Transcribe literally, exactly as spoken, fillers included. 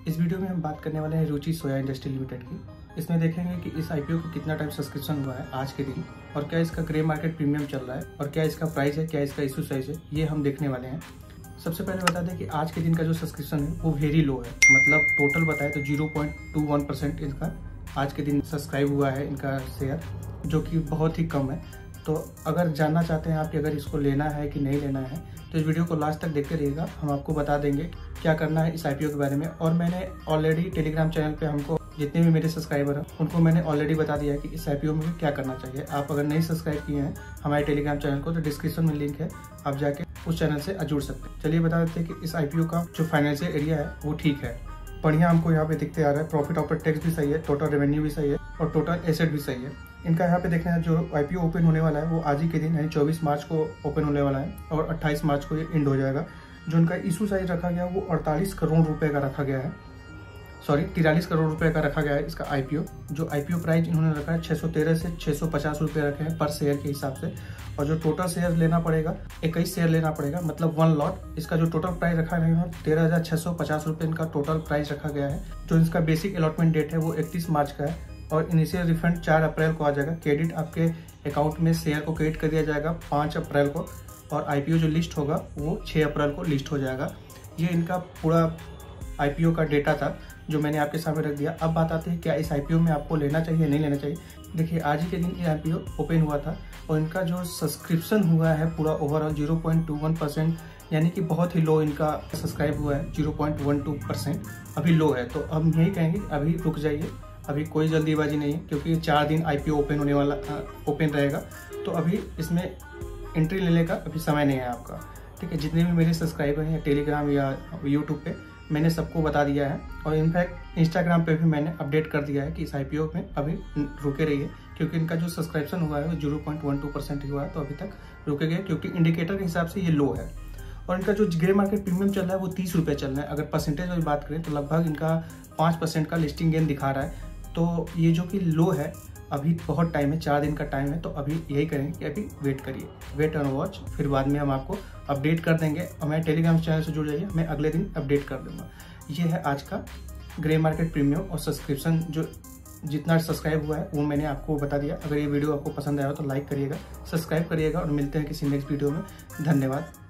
इस वीडियो में हम बात करने वाले हैं रुचि सोया इंडस्ट्री लिमिटेड की। इसमें देखेंगे कि इस आईपीओ को कितना टाइम सब्सक्रिप्शन हुआ है आज के दिन, और क्या इसका ग्रे मार्केट प्रीमियम चल रहा है, और क्या इसका प्राइस है, क्या इसका इशू साइज है, ये हम देखने वाले हैं। सबसे पहले बता दें कि आज के दिन का जो सब्सक्रिप्शन है वो वेरी लो है, मतलब टोटल बताए तो zero point two one percent इनका आज के दिन सब्सक्राइब हुआ है इनका शेयर, जो कि बहुत ही कम है। तो अगर जानना चाहते हैं आप कि अगर इसको लेना है कि नहीं लेना है तो इस वीडियो को लास्ट तक देखते रहिएगा। हम आपको बता देंगे क्या करना है इस आईपीओ के बारे में। और मैंने ऑलरेडी टेलीग्राम चैनल पे हमको जितने भी मेरे सब्सक्राइबर हैं उनको मैंने ऑलरेडी बता दिया है कि इस आईपीओ में क्या करना चाहिए। आप अगर नहीं सब्सक्राइब किए हैं हमारे टेलीग्राम चैनल को तो डिस्क्रिप्शन में लिंक है, आप जाके उस चैनल से जुड़ सकते हैं। चलिए बता देते हैं कि इस आईपीओ का जो फाइनेंशियल एरिया है वो ठीक है, बढ़िया हमको यहाँ पे दिखते आ रहा है। प्रॉफिट आफ्टर टैक्स भी सही है, टोटल रेवेन्यू भी सही है और टोटल एसेट भी सही है। इनका यहाँ पे देखना है जो आईपीओ ओपन होने वाला है वो आज ही के दिन यानी चौबीस मार्च को ओपन होने वाला है और अट्ठाईस मार्च को ये एंड हो जाएगा। जो इनका इशू साइज रखा गया वो अड़तालीस करोड़ रुपए का रखा गया है, सॉरी तिरालीस करोड़ रुपए का रखा गया है इसका आईपीओ। जो आईपीओ प्राइस इन्होंने रखा है छह सौ तेरह से छह सौ पचास रुपए रखे हैं पर शेयर के हिसाब से, और जो टोटल शेयर लेना पड़ेगा इक्कीस शेयर लेना पड़ेगा, मतलब वन लॉट। इसका जो टोटल प्राइस रखा है तेरह हजार छह सौ पचास रुपए इनका टोटल प्राइस रखा गया है। जो इसका बेसिक अलॉटमेंट डेट है वो इकतीस मार्च का है और इनिशियल रिफंड चार अप्रैल को आ जाएगा। क्रेडिट आपके अकाउंट में शेयर को क्रेडिट कर दिया जाएगा पाँच अप्रैल को, और आईपीओ जो लिस्ट होगा वो छह अप्रैल को लिस्ट हो जाएगा। ये इनका पूरा आईपीओ का डेटा था जो मैंने आपके सामने रख दिया। अब बात आती है क्या इस आईपीओ में आपको लेना चाहिए नहीं लेना चाहिए। देखिए आज ही के दिन ये आईपीओ ओपन हुआ था और इनका जो सब्सक्रिप्शन हुआ है पूरा overall zero point two one percent, यानी कि बहुत ही लो इनका सब्सक्राइब हुआ है, zero point one two percent अभी लो है। तो हम यही कहेंगे अभी रुक जाइए, अभी कोई जल्दीबाजी नहीं है क्योंकि चार दिन आईपीओ ओपन होने वाला ओपन रहेगा, तो अभी इसमें एंट्री लेने का अभी समय नहीं है आपका। ठीक है, जितने भी मेरे सब्सक्राइबर हैं टेलीग्राम या यूट्यूब पे मैंने सबको बता दिया है, और इनफैक्ट इंस्टाग्राम पे भी मैंने अपडेट कर दिया है कि इस आईपीओ में अभी रुके रहिए, क्योंकि इनका जो सब्सक्रिप्शन हुआ है वो zero point one two percent ही हुआ है, तो अभी तक रुके गए क्योंकि इंडिकेटर के हिसाब से ये लो है। और इनका जो ग्रे मार्केट प्रीमियम चल रहा है वो तीस रुपये चल रहा है। अगर परसेंटेज वाली बात करें तो लगभग इनका पाँच परसेंट का लिस्टिंग गेन दिखा रहा है। तो ये जो कि लो है, अभी बहुत टाइम है, चार दिन का टाइम है, तो अभी यही करेंगे कि अभी वेट करिए, वेट एंड वॉच। फिर बाद में हम आपको अपडेट कर देंगे और मैं टेलीग्राम चैनल से जुड़ जाइए, मैं अगले दिन अपडेट कर दूंगा। ये है आज का ग्रे मार्केट प्रीमियम और सब्सक्रिप्शन, जो जितना सब्सक्राइब हुआ है वो मैंने आपको बता दिया। अगर ये वीडियो आपको पसंद आया हो तो लाइक करिएगा, सब्सक्राइब करिएगा और मिलते हैं किसी नेक्स्ट वीडियो में। धन्यवाद।